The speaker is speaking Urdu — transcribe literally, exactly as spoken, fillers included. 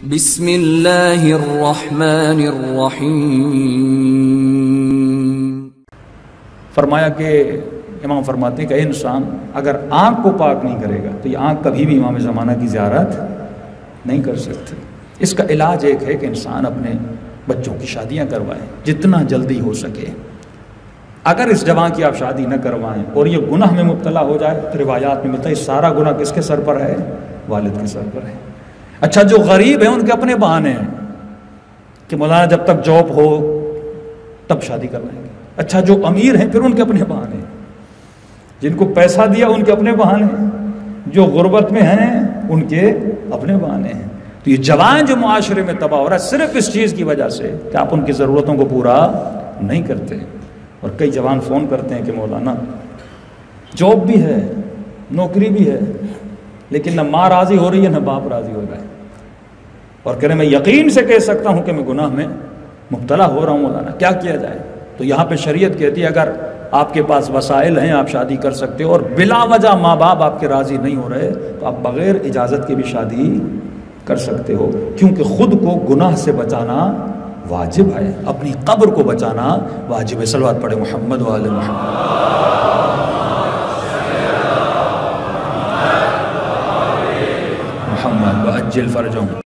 بسم اللہ الرحمن الرحیم۔ فرمایا کہ امام فرماتے ہیں کہ انسان اگر آنکھ کو پاک نہیں کرے گا تو یہ آنکھ کبھی بھی امام زمانہ کی زیارت نہیں کر سکتی۔ اس کا علاج ایک ہے کہ انسان اپنے بچوں کی شادیاں کروائے جتنا جلدی ہو سکے۔ اگر اس جوان کی آپ شادی نہ کروائیں اور یہ گناہ میں مبتلا ہو جائے تو روایات میں ملتا ہے سارا گناہ کس کے سر پر ہے؟ والد کے سر پر ہے۔ اچھا جو غریب ہیں ان کے اپنے بہانے ہیں کہ مولانا جب تک جاب ہو تب شادی کر لیں گے۔ اچھا جو امیر ہیں پھر ان کے اپنے بہانے ہیں، جن کو پیسہ دیا ان کے اپنے بہانے ہیں، جو غربت میں ہیں ان کے اپنے بہانے ہیں۔ تو یہ جوان جو معاشرے میں تباہ ہو رہا ہے صرف اس چیز کی وجہ سے کہ آپ ان کی ضرورتوں کو پورا نہیں کرتے۔ اور کئی جوان فون کرتے ہیں کہ مولانا جاب بھی ہے، نوکری بھی ہے، لیکن نہ ماں راضی ہو رہی ہے نہ باپ راضی ہو رہا ہے، اور کہہ رہے میں یقین سے کہہ سکتا ہوں کہ میں گناہ میں مبتلا ہو رہا ہوں، مولانا کیا کیا جائے؟ تو یہاں پہ شریعت کہتی ہے اگر آپ کے پاس وسائل ہیں آپ شادی کر سکتے ہو، اور بلا وجہ ماں باپ آپ کے راضی نہیں ہو رہے تو آپ بغیر اجازت کے بھی شادی کر سکتے ہو، کیونکہ خود کو گناہ سے بچانا واجب ہے، اپنی قبر کو بچانا واجب ہے۔ صلوات پڑھے محمد و آل محمد۔ محمد وعجل فرجهم۔